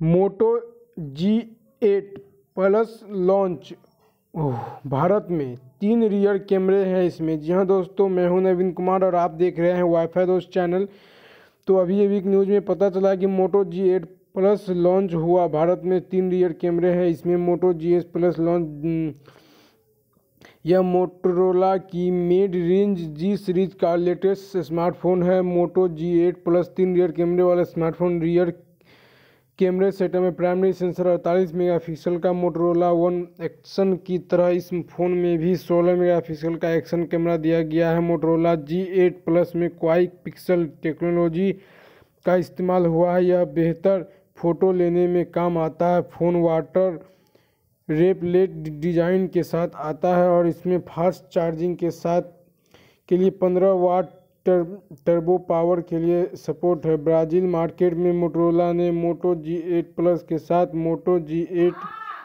मोटो G8 plus launch Bharat में 3 rear कैमरे हैं इसमें। जी हाँ दोस्तों, मैं हूं नवीन कुमार और आप देख रहे हैं वाईफाई दोस्त चैनल। तो अभी एक न्यूज़ में पता चला कि मोटो G8 प्लस लॉन्च हुआ। भारत में 3 रियर कैमरे हैं इसमें। मोटो G8 प्लस लॉन्च यह मोटोरोला की मिड रेंज G सीरीज का लेटेस्ट स्मार्टफोन है। मोटो G8 प्लस 3 रियर कैमरे वाला स्मार्टफोन। रियर कैमरे सेटअप में प्राइमरी सेंसर 48 मेगापिक्सल का मोटोरोला वन एक्शन की तरह इस फोन में भी 16 मेगापिक्सल का एक्शन कैमरा दिया गया है। मोटोरोला G8 प्लस में क्वाड पिक्सल टेक्नोलॉजी का इस्तेमाल हुआ है। यह बेहतर फ़ोटो लेने में काम आता है। फ़ोन वाटर रेपलेट डिज़ाइन के साथ आता है और इसमें फास्ट चार्जिंग के लिए 15 वाट टर्बो पावर के लिए सपोर्ट है। ब्राज़ील मार्केट में मोटोरोला ने मोटो G8 प्लस के साथ मोटो G8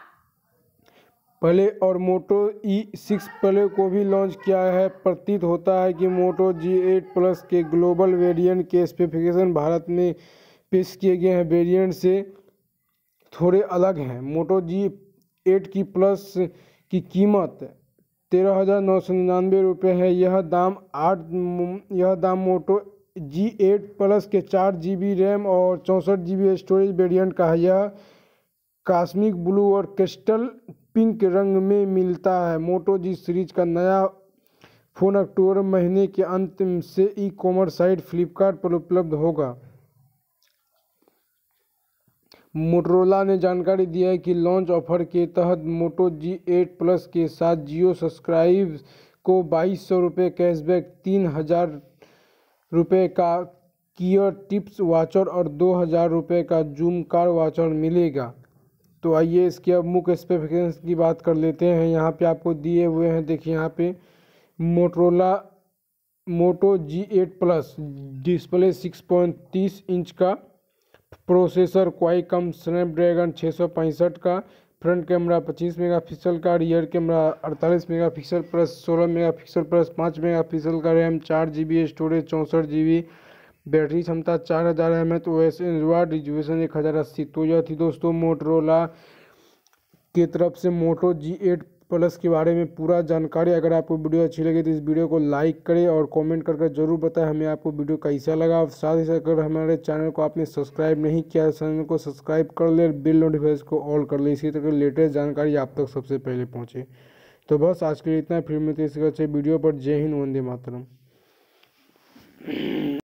प्ले और मोटो E6 प्ले को भी लॉन्च किया है। प्रतीत होता है कि मोटो G8 प्लस के ग्लोबल वेरिएंट के स्पेसिफिकेशन भारत में पेश किए गए हैं वेरिएंट से थोड़े अलग हैं। मोटो G8 की प्लस की कीमत 13,999 रुपये है। यह दाम मोटो G8 प्लस के 4 GB रैम और 64 GB स्टोरेज वेरिएंट का है। यह कॉस्मिक ब्लू और क्रिस्टल पिंक रंग में मिलता है। मोटो G सीरीज का नया फ़ोन अक्टूबर महीने के अंत से ई-कॉमर्स साइट फ्लिपकार्ट पर उपलब्ध होगा। मोटोरोला ने जानकारी दी है कि लॉन्च ऑफर के तहत मोटो G8 प्लस के साथ जियो सब्सक्राइब को 2200 रुपये कैशबैक, 3000 रुपये का गियर टिप्स वाचर और 2000 रुपये का जूम कार वाचर मिलेगा। तो आइए इसके अब मुख्य स्पेसिफिकेशंस की बात कर लेते हैं। यहाँ पे आपको दिए हुए हैं, देखिए यहाँ पे Moto G8 plus display 6.30 inch का, प्रोसेसर क्वालकॉम स्नैपड्रैगन 665 का, फ्रंट कैमरा 25 मेगापिक्सल का, rear camera 48 megapixel plus 16 megapixel plus 5 megapixel का, RAM 4 GB storage 64 GB, battery क्षमता 4000 mAh, OS एंड्रॉयड रिजोल्यूशन 1080। तो यह थी दोस्तों मोटोरोला की तरफ से मोटो G8 प्लस के बारे में पूरा जानकारी। अगर आपको वीडियो अच्छी लगे तो इस वीडियो को लाइक करें और कमेंट करके जरूर बताएं हमें आपको वीडियो कैसा लगा। और साथ ही साथ अगर हमारे चैनल को आपने सब्सक्राइब नहीं किया, चैनल को सब्सक्राइब कर ले, बिल नोटिफिकेशन को ऑल कर ले, इसी तरह लेटेस्ट जानकारी आप तक सबसे पहले पहुँचे। तो बस आज के लिए इतना, फिर मिलते हैं इसी अच्छे वीडियो पर। जय हिंद, वंदे मातरम।